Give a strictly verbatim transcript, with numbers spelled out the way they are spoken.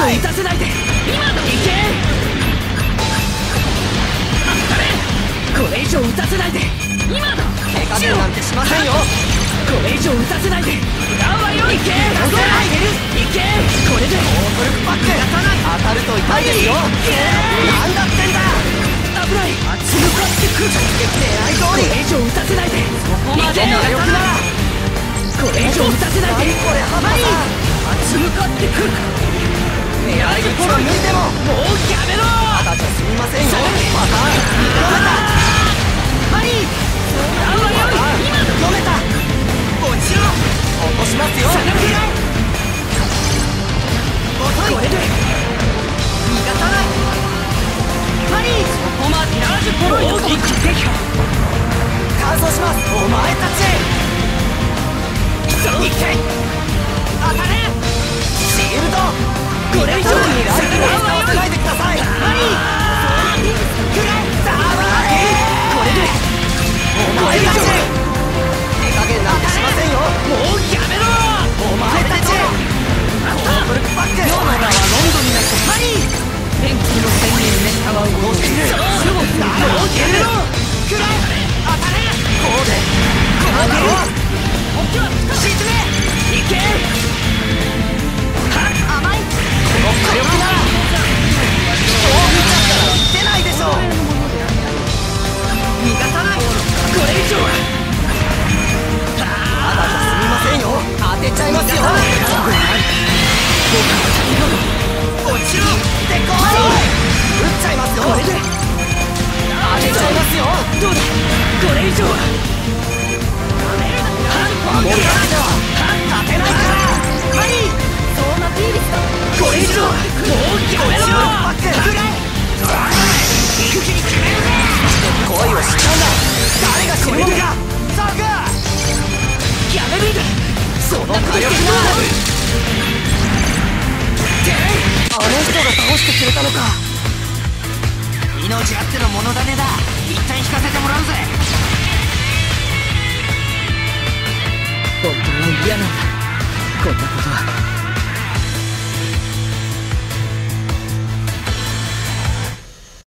以上打たせないで。今のいけ。これ以上打たせないで。今の手加減なんてしませんよ。 これ以上打たせないで。裏はよいけ。打たせないで。いけ。これでオートルクパック当たると痛いですよ。なんだってんだ。 危ない。熱向かってくる。 狙い通り。 これ以上打たせないで。 ここまでの力なら。 これ以上打たせないで。 これハマり。 熱向かってくる。 狙い撃ちは無理でも。 もうやめろ。 ただじゃ済みませんよ。また読めた。ハリーあわよい。今の読めた。落ちろ。落としますよ。 下がる。 遅い。 これで逃がさない。ハリーそこまでなじこの大きく撃破。 乾燥します。お前たちいけ。当たれ。シールド。 これ以上にライフを使わせないでください。ハリーくらえ。ダーバー。これでお前たち手加減なんてしませんよ。 もうやめろ。 お前たちオートルクパック。 今日の名はロンドンになってハリー天空の仙人メッタは動いている。 そうもうやめろ。くらえ。当たれ。こうでこうだろ。沈め。 いけ。 甘い。この火力ならそう見ちゃったら出ないでしょう。逃がさない。 これ以上はまだじゃ済みませんよ。当てちゃいますよ。落ちろ。でこい。撃っちゃいますよ。 これで当てちゃいますよ。 どうだ。これ以上は守りだけでは勝てないから。ハリーそうなっていいですか。 これ以上はもうやめろ。 バックくらえ。一気に決めるぜ。恋を知ったんだ。誰が死ぬのか。ザグやめるんだ。そんなこと火力してどうなる。 あの人が倒してくれたのか。命あっての物種だ。一旦引かせてもらうぜ。 本当は嫌なんだ。こんなことは。